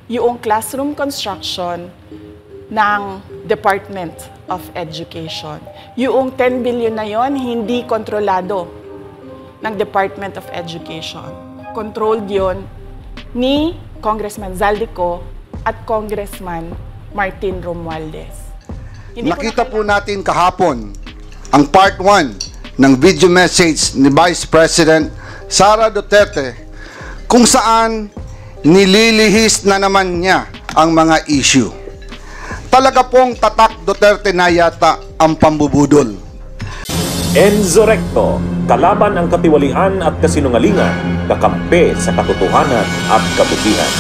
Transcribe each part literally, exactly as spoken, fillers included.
yung classroom construction ng Department of Education. Yung ten billion na yon hindi kontrolado ng Department of Education. Controlled yon ni Congressman Zaldico at Congressman Martin Romualdez. Hindi Nakita po natin kahapon ang part one ng video message ni Vice President Sara Duterte kung saan nililihis na naman niya ang mga issue. Talaga pong tatak Duterte na yata ang pambubudol. Enzo Recto, kalaban ang katiwalian at kasinungalingan, kakampi sa katotohanan at kabutihan.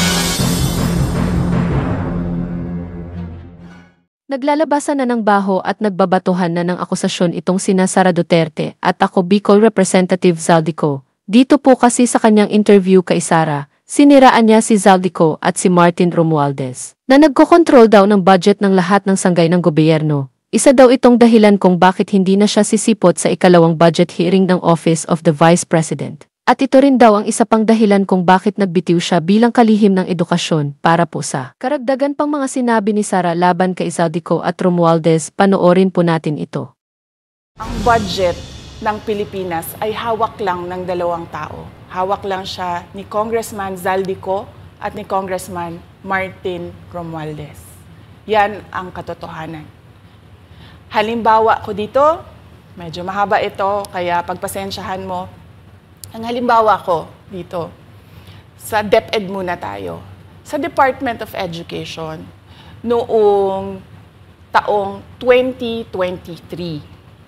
Naglalabasan na ng baho at nagbabatuhan na ng akusasyon itong sina Sara Duterte at ako Bicol Representative Zaldico. Dito po kasi sa kanyang interview kay Sara, siniraan niya si Zaldico at si Martin Romualdez na nagkokontrol daw ng budget ng lahat ng sanggay ng gobyerno. Isa daw itong dahilan kung bakit hindi na siya sisipot sa ikalawang budget hearing ng Office of the Vice President. At ito rin daw ang isa pang dahilan kung bakit nagbitiw siya bilang kalihim ng edukasyon para po sa karagdagan pang mga sinabi ni Sara laban kay Zaldico at Romualdez. Panoorin po natin ito. Ang budget ng Pilipinas ay hawak lang ng dalawang tao. Hawak lang siya ni Congressman Zaldico at ni Congressman Martin Romualdez. Yan ang katotohanan. Halimbawa ko dito, medyo mahaba ito, kaya pagpasensyahan mo. Ang halimbawa ko dito, sa DepEd muna tayo. Sa Department of Education, noong taong twenty twenty-three,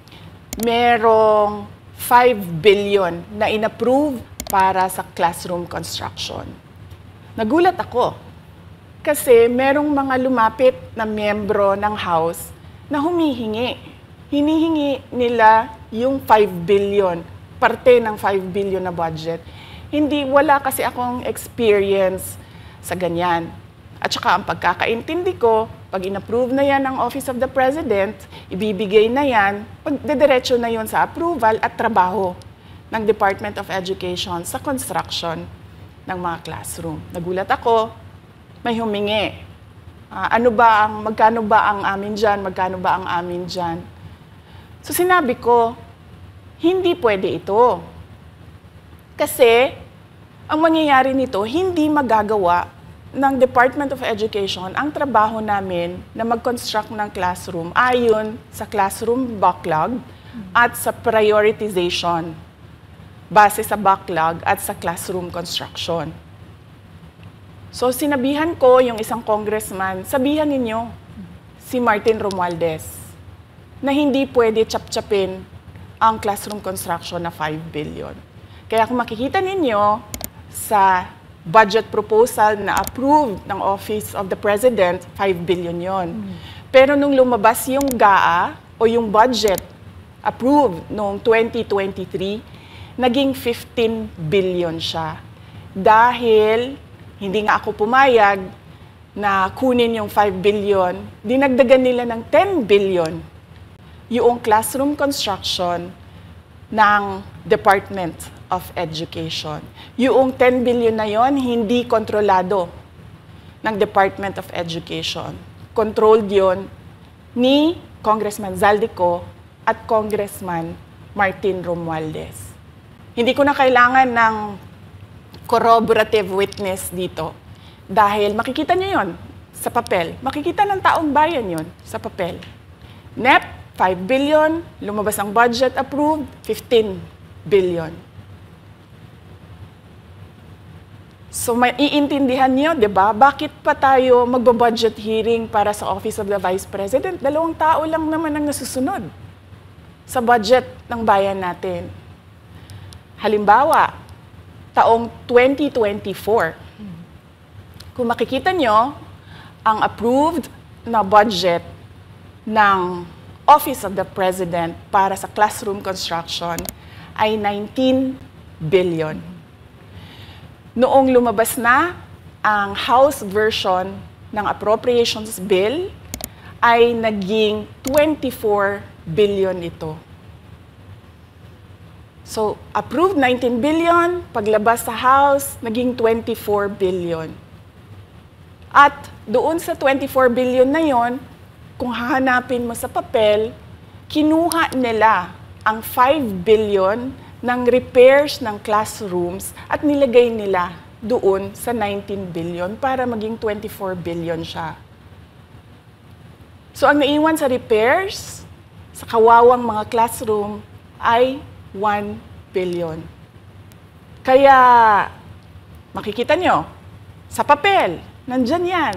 merong five billion na inapprove para sa classroom construction. Nagulat ako kasi merong mga lumapit na miyembro ng House na humihingi. Hinihingi nila yung five billion, parte ng five billion na budget. Hindi, wala kasi akong experience sa ganyan. At saka ang pagkakaintindi ko, pag inapprove na yan ng Office of the President, ibibigay na yan, pagdediretso na yun sa approval at trabaho ng Department of Education sa construction ng mga classroom. Nagulat ako, may humingi. Uh, ano ba ang, magkano ba ang amin dyan, magkano ba ang amin dyan? So sinabi ko, hindi pwede ito. Kasi, ang mangyayari nito, hindi magagawa ng Department of Education ang trabaho namin na mag-construct ng classroom ayon sa classroom backlog at sa prioritization base sa backlog at sa classroom construction. So, sinabihan ko yung isang congressman, sabihan ninyo si Martin Romualdez na hindi pwede chap-chapin ang classroom construction na five billion. Kaya kung makikita ninyo sa budget proposal na approved ng Office of the President, five billion yon. Mm. Pero nung lumabas yung G A A o yung budget approved noong twenty twenty-three, naging fifteen billion siya. Dahil hindi nga ako pumayag na kunin yung five billion, dinagdagan nila ng ten billion yung classroom construction ng Department of Education. Yung ten billion na yon hindi kontrolado ng Department of Education. Controlled yon ni Congressman Zaldico at Congressman Martin Romualdez. Hindi ko na kailangan ng corroborative witness dito dahil makikita nyo yon sa papel. Makikita ng taong bayan yon sa papel. N E P, five billion, lumabas ang budget approved, fifteen billion. So may iintindihan niyo, 'di ba? Bakit pa tayo magbo-budget hearing para sa Office of the Vice President? Dalawang tao lang naman ang nasusunod sa budget ng bayan natin. Halimbawa, taong twenty twenty-four. Kung makikita niyo, ang approved na budget ng Office of the President para sa classroom construction ay nineteen billion. Noong lumabas na ang House version ng Appropriations Bill, ay naging twenty-four billion ito. So, approved nineteen billion, paglabas sa House, naging twenty-four billion. At doon sa twenty-four billion na yon, kung hahanapin mo sa papel, kinuha nila ang five billion ng repairs ng classrooms at nilagay nila doon sa nineteen billion para maging twenty-four billion siya. So ang naiwan sa repairs, sa kawawang mga classroom, ay one billion. Kaya, makikita nyo, sa papel, nandyan yan.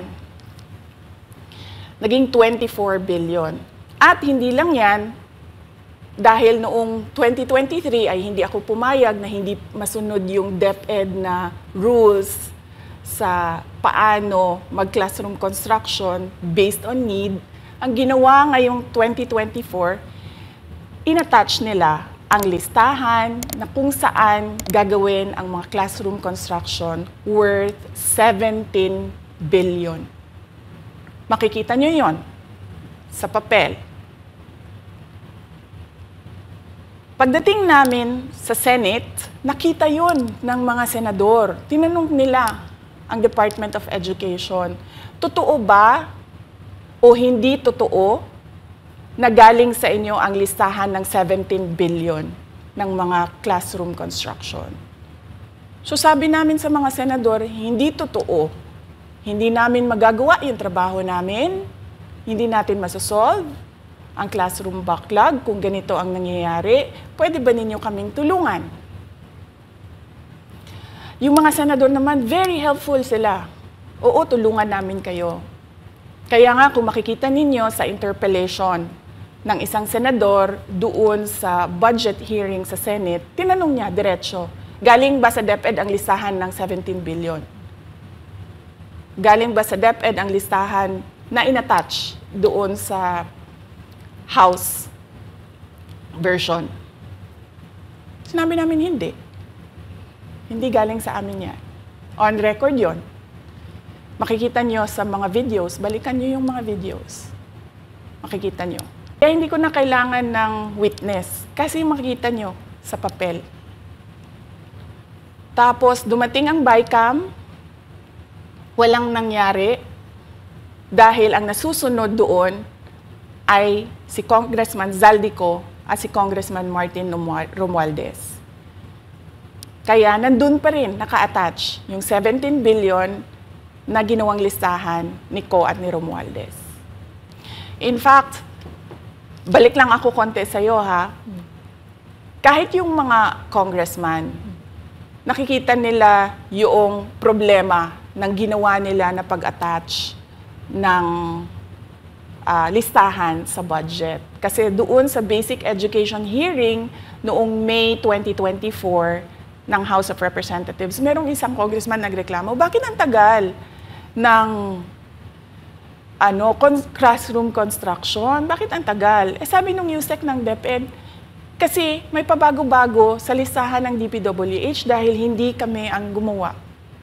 Naging twenty-four billion. At hindi lang yan, dahil noong twenty twenty-three ay hindi ako pumayag na hindi masunod yung DepEd na rules sa paano mag-classroom construction based on need. Ang ginawa ngayong twenty twenty-four, inattach nila ang listahan na kung saan gagawin ang mga classroom construction worth seventeen billion. Makikita nyo yon sa papel. Pagdating namin sa Senate, nakita yon ng mga senador. Tinanong nila ang Department of Education, totoo ba o hindi totoo na galing sa inyo ang listahan ng seventeen billion ng mga classroom construction? So sabi namin sa mga senador, hindi totoo. Hindi namin magagawa yung trabaho namin. Hindi natin masosolve ang classroom backlog kung ganito ang nangyayari. Pwede ba ninyo kaming tulungan? Yung mga senador naman, very helpful sila. Oo, tulungan namin kayo. Kaya nga kung makikita ninyo sa interpellation ng isang senador doon sa budget hearing sa Senate, tinanong niya diretso, galing ba sa DepEd ang listahan ng seventeen billion? Galing ba sa DepEd ang listahan na inattach doon sa House version? Sinabi namin hindi. Hindi galing sa amin yan. On record yon. Makikita nyo sa mga videos, balikan nyo yung mga videos. Makikita nyo. Kaya hindi ko na kailangan ng witness kasi makikita nyo sa papel. Tapos dumating ang BICAM, walang nangyari dahil ang nasusunod doon ay si Congressman Zaldico at si Congressman Martin Romualdez. Kaya nandun pa rin naka-attach yung seventeen billion na ginawang listahan ni Co at ni Romualdez. In fact, balik lang ako konti sa'yo ha. Kahit yung mga congressman, nakikita nila yung problema ng ginawa nila na pag-attach ng uh, listahan sa budget. Kasi doon sa basic education hearing noong May twenty twenty-four ng House of Representatives, merong isang congressman nagreklamo, bakit ang tagal ng ano, con- classroom construction? Bakit ang tagal? Eh sabi nung U S E C ng DepEd, kasi may pabago-bago sa listahan ng D P W H dahil hindi kami ang gumawa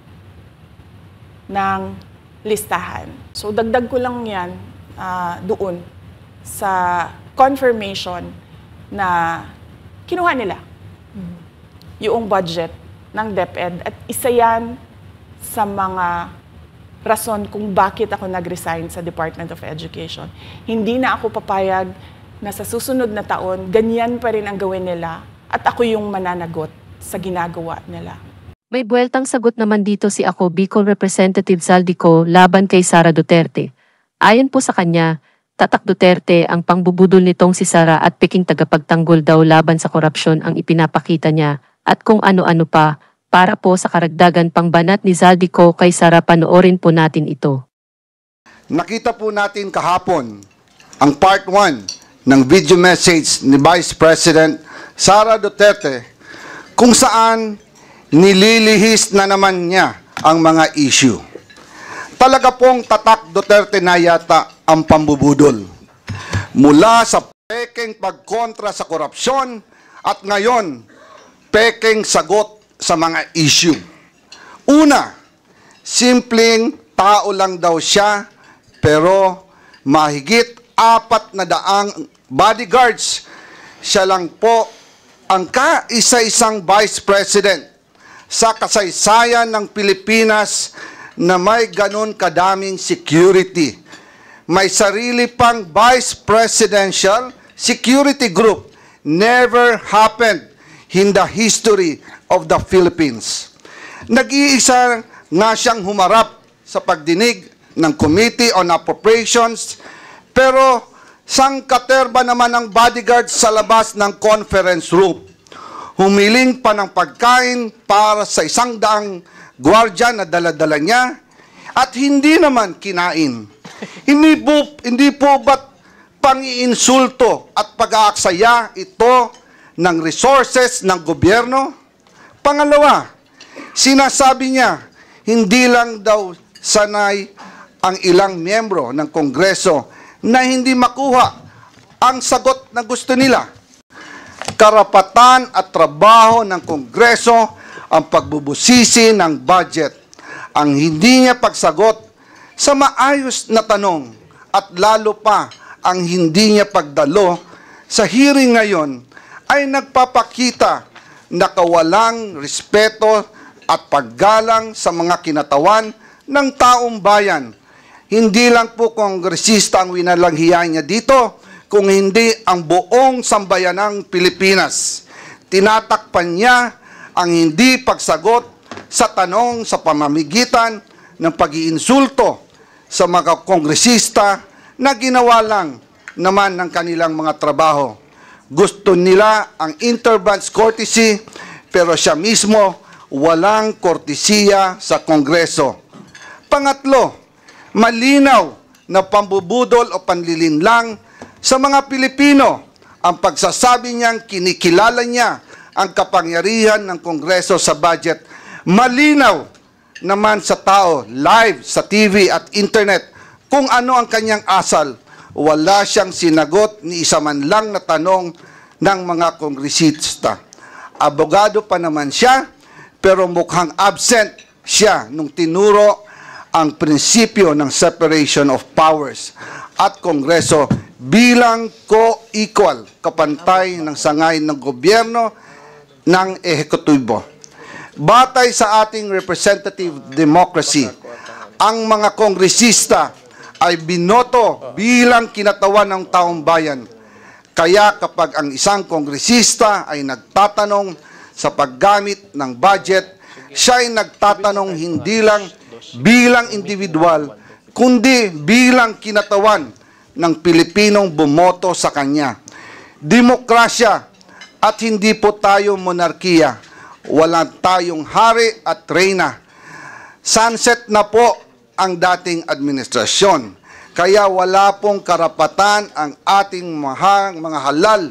ng listahan. So dagdag ko lang yan uh, doon sa confirmation na kinuha nila mm-hmm. yung budget ng DepEd at isa yan sa mga rason kung bakit ako nag-resign sa Department of Education. Hindi na ako papayag na sa susunod na taon, ganyan pa rin ang gawin nila at ako yung mananagot sa ginagawa nila. May buweltang sagot naman dito si ako Bicol Representative Zaldico laban kay Sara Duterte. Ayon po sa kanya, Tatak Duterte ang pangbubudol nitong si Sara at peking tagapagtanggol daw laban sa korupsyon ang ipinapakita niya at kung ano-ano pa. Para po sa karagdagan pangbanat ni Zaldico kay Sara, panoorin po natin ito. Nakita po natin kahapon ang part one ng video message ni Vice President Sara Duterte kung saan nililihis na naman niya ang mga issue. Talaga pong Tatak Duterte na yata ang pambubudol. Mula sa peking pagkontra sa korupsyon at ngayon peking sagot sa mga issue. Una, simpleng tao lang daw siya, pero mahigit apat na daang bodyguards. Siya lang po ang kaisa-isang Vice President sa kasaysayan ng Pilipinas na may ganon kadaming security. May sarili pang vice presidential security group. Never happened in the history of the Philippines. Nag-iisa nga siyang humarap sa pagdinig ng Committee on Appropriations, pero sangkaterba naman ang bodyguard sa labas ng conference room. Humiling pa ng pagkain para sa isang daang gwardiya na dala-dala niya at hindi naman kinain. Hindi po, hindi po ba't pang-iinsulto at pag-aaksaya ito ng resources ng gobyerno? Pangalawa, sinasabi niya, hindi lang daw sanay ang ilang miyembro ng Kongreso na hindi makuha ang sagot na gusto nila. Karapatan at trabaho ng Kongreso ang pagbubusisi ng budget. Ang hindi niya pagsagot sa maayos na tanong at lalo pa ang hindi niya pagdalo sa hearing ngayon ay nagpapakita na kawalang respeto at paggalang sa mga kinatawan ng taong bayan. Hindi lang po kongresista ang winalanghiyan niya dito, kung hindi ang buong sambayanang Pilipinas. Tinatakpan niya ang hindi pagsagot sa tanong sa pamamagitan ng pag-iinsulto sa mga kongresista na ginawa lang naman ng kanilang mga trabaho. Gusto nila ang interbranch courtesy, pero siya mismo walang kortesiya sa Kongreso. Pangatlo, malinaw na pambubudol o panlilinlang sa mga Pilipino ang pagsasabi niyang kinikilala niya ang kapangyarihan ng Kongreso sa budget. Malinaw naman sa tao, live sa T V at internet, kung ano ang kanyang asal. Wala siyang sinagot ni isa man lang na tanong ng mga kongresista. Abogado pa naman siya, pero mukhang absent siya nung tinuro ang prinsipyo ng separation of powers at Kongreso bilang co-equal, kapantay ng sangay ng gobyerno ng ehekutibo. Batay sa ating representative democracy, ang mga kongresista ay binoto bilang kinatawan ng taong bayan. Kaya kapag ang isang kongresista ay nagtatanong sa paggamit ng budget, siya ay nagtatanong hindi lang bilang individual, kundi bilang kinatawan ng Pilipinong bumoto sa kanya. Demokrasya at hindi po tayo monarkiya. Wala tayong hari at reyna. Sunset na po ang dating administrasyon. Kaya wala pong karapatan ang ating mga, mga halal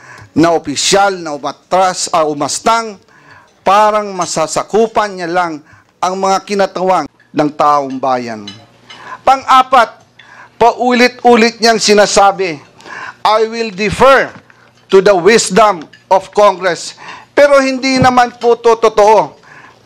na opisyal na umatras, uh, umastang, parang masasakupan niya lang ang mga kinatawang ng taong bayan. Pang-apat, paulit-ulit niyang sinasabi, I will defer to the wisdom of Congress. Pero hindi naman po ito totoo.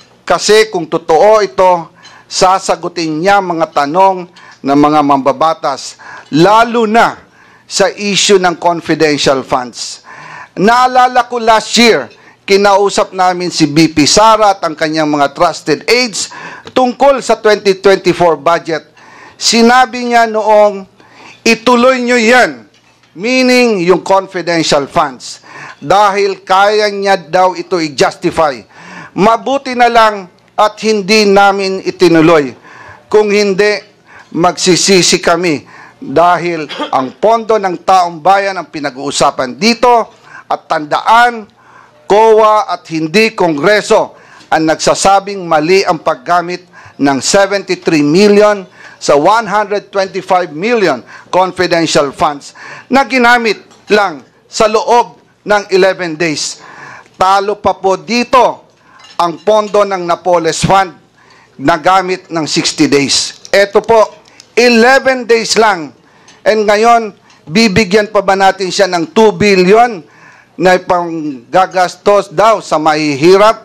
Kasi kung totoo ito, sasagutin niya mga tanong ng mga mambabatas, lalo na sa issue ng confidential funds. Naalala ko last year, kinausap namin si B P Sara at ang kanyang mga trusted aides tungkol sa twenty twenty-four budget. Sinabi niya noong, ituloy nyo yan, meaning yung confidential funds, dahil kaya niya daw ito i-justify. Mabuti na lang at hindi namin itinuloy. Kung hindi, magsisisi kami dahil ang pondo ng taong bayan ang pinag-uusapan dito at tandaan, C O A at hindi Kongreso ang nagsasabing mali ang paggamit ng seventy-three million sa one hundred twenty-five million confidential funds na ginamit lang sa loob ng eleven days. Talo pa po dito ang pondo ng Napoles Fund na gamit ng sixty days. Ito po, eleven days lang. And ngayon, bibigyan pa ba natin siya ng two billion na panggagastos daw sa mahihirap?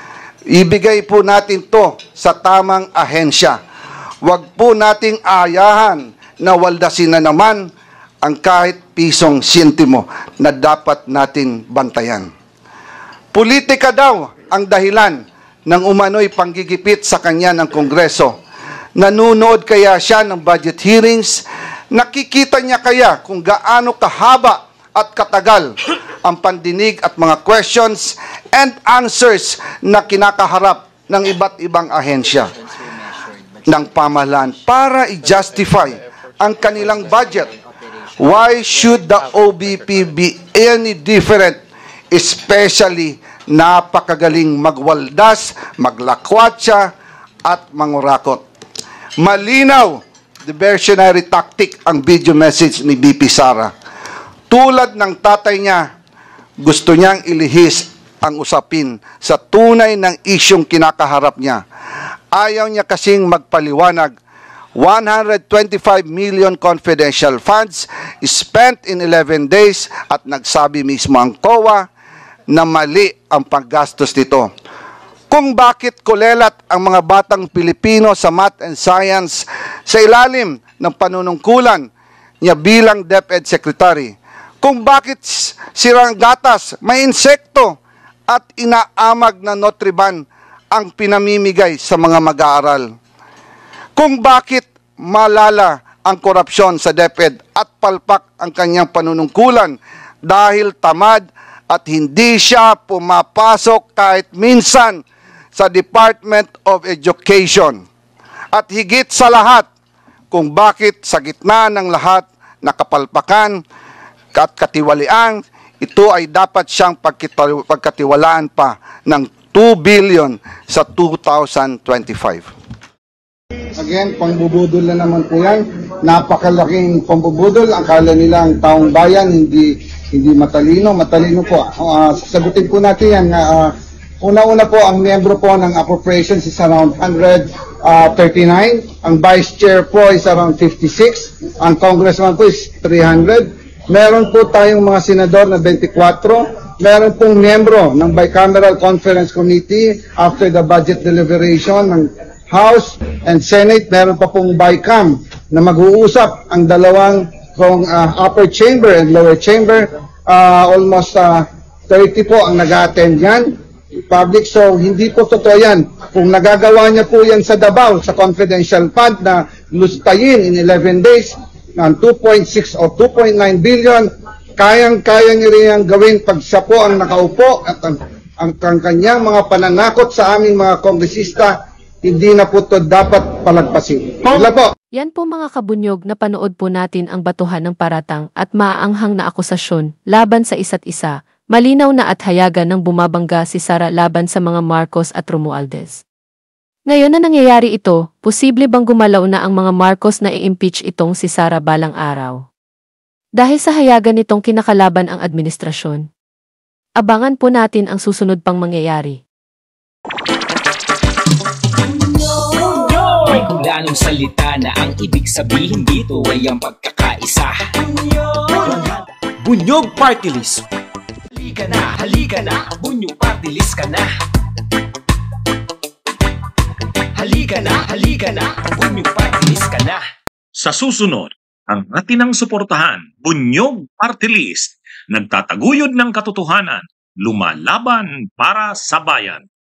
Ibigay po natin to sa tamang ahensya. Huwag po nating ayahan na waldasin na naman ang kahit pisong sintimo na dapat natin bantayan. Politika daw ang dahilan ng umano'y panggigipit sa kanya ng Kongreso. Nanunood kaya siya ng budget hearings? Nakikita niya kaya kung gaano kahaba at katagal ang pandinig at mga questions and answers na kinakaharap ng iba't ibang ahensya ng pamahalaan para i-justify ang kanilang budget? Why should the O B P be any different? Especially napakagaling magwaldas, maglakwatsa at mangurakot. Malinaw, diversionary tactic ang video message ni B P Sara. Tulad ng tatay niya, gusto niyang ilihis ang usapin sa tunay ng isyong kinakaharap niya. Ayaw niya kasing magpaliwanag. one hundred twenty-five million confidential funds spent in eleven days at nagsabi mismo ang C O A na mali ang paggastos nito. Kung bakit kulelat ang mga batang Pilipino sa math and science sa ilalim ng panunungkulan niya bilang DepEd Secretary. Kung bakit sirang gatas, may insekto at inaamag na Nutriban ang pinamimigay sa mga mag-aaral. Kung bakit malala ang korupsyon sa DepEd at palpak ang kanyang panunungkulan dahil tamad at hindi siya pumapasok kahit minsan sa Department of Education. At higit sa lahat, kung bakit sa gitna ng lahat na kapalpakan at katiwalian, ito ay dapat siyang pagkatiwalaan pa ng two billion sa two thousand twenty-five. Again, pambubudol na naman po yan. Napakalaking pambubudol. Akala nila ang taong bayan hindi hindi matalino. Matalino po. Uh, sasagutin po natin yan. Uh, Una-una po, ang miyembro po ng appropriations is around one hundred thirty-nine. Ang vice chair po is around fifty-six. Ang congressman po is three hundred. Meron po tayong mga senador na twenty-four. Meron pong miyembro ng Bicameral Conference Committee after the budget deliberation ng House and Senate. Meron pa pong BICAM na mag-uusap ang dalawang from uh, upper chamber and lower chamber. Uh, almost uh, thirty po ang nag-attend yan. Public, so hindi po totoo yan. Kung nagagawa niya po yan sa Davao, sa confidential fund na lustayin in eleven days, ng two point six o two point nine billion, kayang-kaya niya rin yung gawin pag siya po ang nakaupo at ang, ang, ang kanyang mga pananakot sa aming mga kongresista, hindi na po ito dapat palagpasin. Wala po. Yan po mga kabunyog, na panood po natin ang batuhan ng paratang at maaanghang na akusasyon laban sa isa't isa. Malinaw na at hayagan ng bumabangga si Sara laban sa mga Marcos at Romualdez. Ngayon na nangyayari ito, posible bang gumalaw na ang mga Marcos na i-impeach itong si Sara balang araw? Dahil sa hayagan nitong kinakalaban ang administrasyon. Abangan po natin ang susunod pang mangyayari. May kulanong salita na ang ibig sabihin dito ay ang pagkakaisa. Bunyog Party List. Halika na, halika na, Bunyog Party List ka na. Halika na, halika na, Bunyog Party List ka na. Sa susunod, ang atinang suportahan, Bunyog Party List, nagtataguyod ng katotohanan, lumalaban para sa bayan.